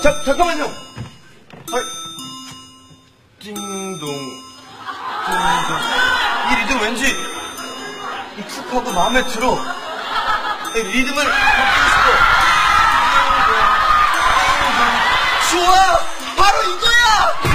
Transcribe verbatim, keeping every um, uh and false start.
자, 잠깐만요. 아이, 띵동, 띵동. 이 리듬 왠지 익숙하고 마음에 들어. 이 리듬을 바꾸고 싶어. 좋아! 바로 이거야!